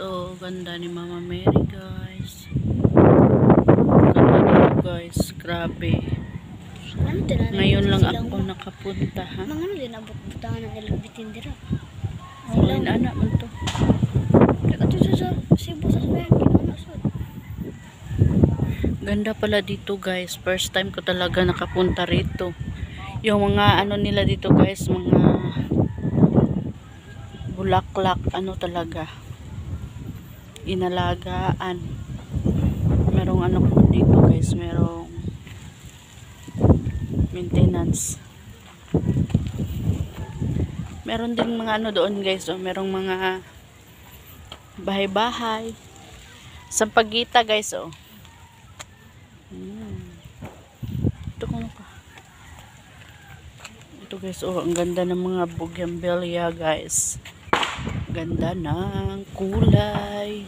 oh, ganda ni Mama Mary guys. Ganda dito guys, grabe. Ngayon lang ako nakapunta ha. Mga ano din abot-butangan ng ilagbitin dira. Oh, anak mo to. Ito sa Cebu sa Subayang sud. Ganda pala dito guys. First time ko talaga nakapunta rito. Yung mga ano nila dito guys, mga bulaklak, ano talaga, inalagaan. Merong ano dito guys, merong maintenance. Meron din mga ano doon guys, oh, merong mga bahay-bahay. Sampagita guys, oh. Ito kung pa. Ito guys, oh, ang ganda ng mga bougainvillea guys. Ganda ng kulay.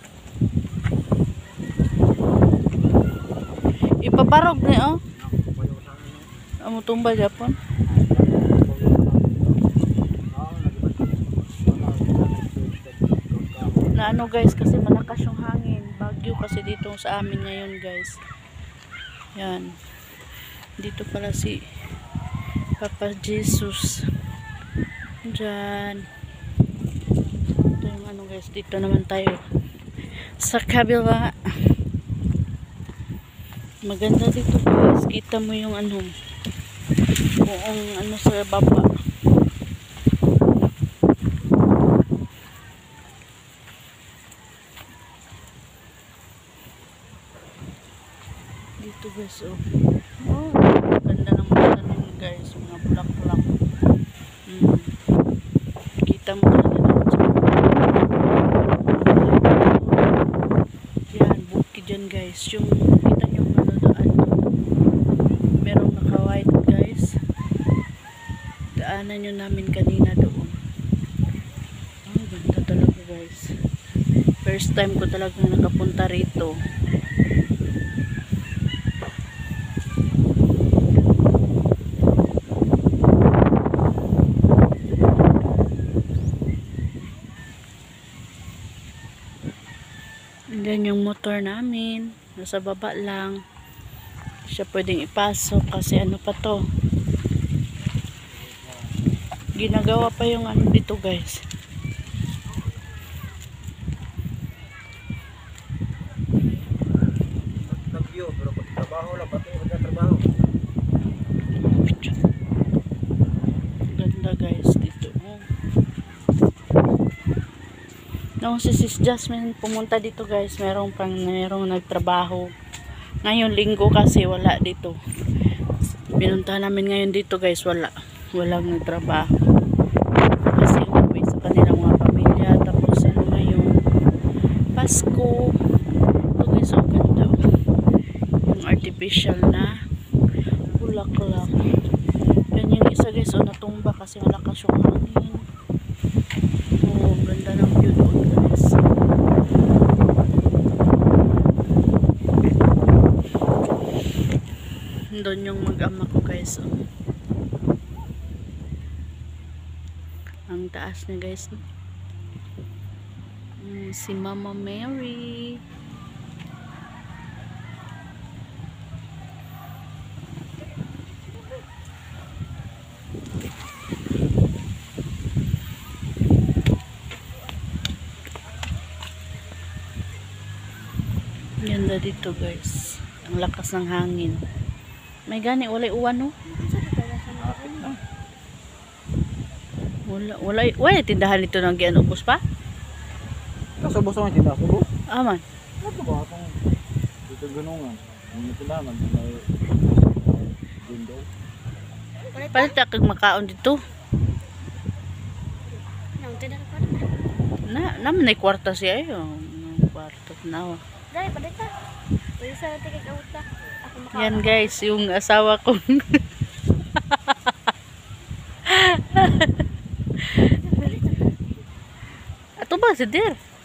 Ipabarog na, oh. Amo tumba Japon. Na ano guys, kasi malakas yung hangin. Bagyo kasi dito sa amin ngayon guys. Yan. Dito pala si Papa Jesus. Diyan. Ito yung ano guys, dito naman tayo sa kabila. Maganda dito guys. Kita mo yung ano, buong ano sa baba. Dito guys, oh. Oh, ganda ng mga tanim guys, mga bulak-bulak. Kita mo talaga naman sa yan, bukid dyan guys. Yung kita nyo ano daan, merong naka-white guys. Daanan nyo namin kanina doon. Oh, ganda talaga guys. First time ko talaga nakapunta rito. Diyan yung motor namin. Nasa baba lang. Siya pwedeng ipasok kasi ano pa to. Ginagawa pa yung ano dito guys. Ganda guys dito. Nung si Sis Jasmine pumunta dito guys, merong nagtrabaho. Ngayon linggo kasi wala dito. Pinunta namin ngayon dito guys, walang nagtrabaho. Kasi umuwi sa kanilang mga pamilya. Tapos ano ngayon, Pasko. Ito guys, ang ganda. Yung artificial na bulaklak. Yan yung isa guys, natumba kasi malakas yung hangin. Oh, ganda ng view doon guys. Doon yung mag-ama ko guys, oh. Ang taas na guys. Si Mama Mary. Ganda dito guys. Ang lakas ng hangin. May gani, walay uwan no? Wala tindahan dito ng gianubos pa? Kasubos ang tindahan, subo? Aman. Ano ba itong dito gunungan? Ang tindahan, may window. Palita kag makaon dito. Naman na kwarta siya eh. Kwarta na. Dai padita. Pwede sa tigay kauta. Ako makaon. Yan guys, yung asawa ko. Ato ba si Der?